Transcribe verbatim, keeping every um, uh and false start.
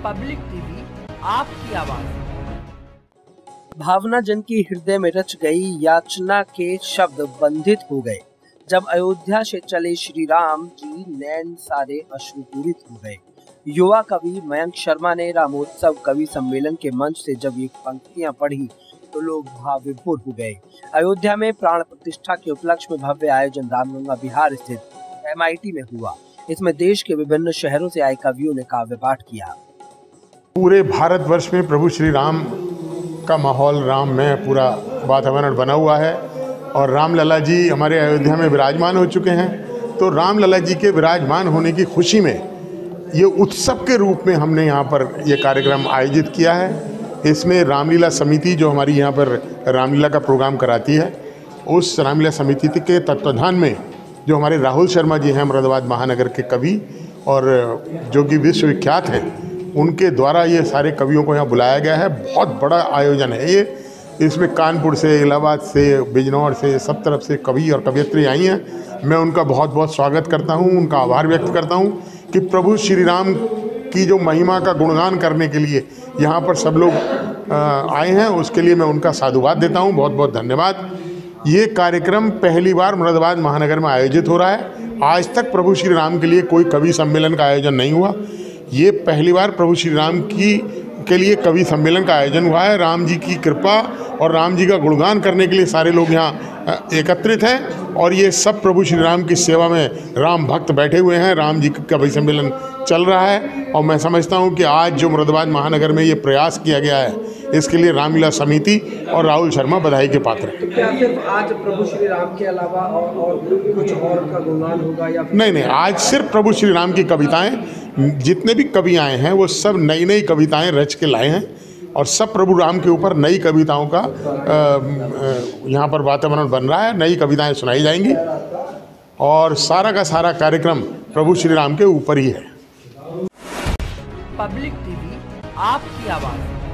Public TV, आपकी आवाज। भावना जन की हृदय में रच गई याचना के शब्द बंधित हो गए। जब अयोध्या से चले श्री राम जी, नैन सारे अश्रुपूरित हो गए। युवा कवि मयंक शर्मा ने रामोत्सव कवि सम्मेलन के मंच से जब ये पंक्तियां पढ़ी तो लोग भाव विभोर हो गए। अयोध्या में प्राण प्रतिष्ठा के उपलक्ष्य में भव्य आयोजन रामगंगा बिहार स्थित एम आई टी में हुआ। इसमें देश के विभिन्न शहरों से आए कवियों ने काव्य पाठ किया। पूरे भारतवर्ष में प्रभु श्री राम का माहौल, राम में पूरा वातावरण बना हुआ है और रामलला जी हमारे अयोध्या में विराजमान हो चुके हैं। तो रामलला जी के विराजमान होने की खुशी में ये उत्सव के रूप में हमने यहाँ पर ये कार्यक्रम आयोजित किया है। इसमें रामलीला समिति जो हमारी यहाँ पर रामलीला का प्रोग्राम कराती है, उस रामलीला समिति के तत्वाधान में जो हमारे राहुल शर्मा जी हैं, मुरादाबाद महानगर के कवि और जो कि विश्वविख्यात हैं, उनके द्वारा ये सारे कवियों को यहाँ बुलाया गया है। बहुत बड़ा आयोजन है ये। इसमें कानपुर से, इलाहाबाद से, बिजनौर से, सब तरफ से कवि और कवयित्री आई हैं। मैं उनका बहुत बहुत स्वागत करता हूँ, उनका आभार व्यक्त करता हूँ कि प्रभु श्री राम की जो महिमा का गुणगान करने के लिए यहाँ पर सब लोग आए हैं, उसके लिए मैं उनका साधुवाद देता हूँ। बहुत बहुत धन्यवाद। ये कार्यक्रम पहली बार मुरादाबाद महानगर में आयोजित हो रहा है। आज तक प्रभु श्री राम के लिए कोई कवि सम्मेलन का आयोजन नहीं हुआ। ये पहली बार प्रभु श्री राम की के लिए कवि सम्मेलन का आयोजन हुआ है। राम जी की कृपा और राम जी का गुणगान करने के लिए सारे लोग यहाँ एकत्रित हैं और ये सब प्रभु श्री राम की सेवा में राम भक्त बैठे हुए हैं। राम जी का कवि सम्मेलन चल रहा है और मैं समझता हूँ कि आज जो मुरादाबाद महानगर में ये प्रयास किया गया है, इसके लिए रामलीला समिति और राहुल शर्मा बधाई के पात्र हैं। तो क्या सिर्फ आज प्रभु श्री राम के अलावा और, और कुछ और का गुणगान होगा या नहीं नहीं, आज सिर्फ प्रभु श्री राम की कविताएं, जितने भी कवि आए हैं वो सब नई नई कविताएं रच के लाए हैं और सब प्रभु राम के ऊपर नई कविताओं का यहाँ पर वातावरण बन रहा है। नई कविताएं सुनाई जाएंगी और सारा का सारा कार्यक्रम प्रभु श्री राम के ऊपर ही है। पब्लिक टीवी, आपकी आवाज।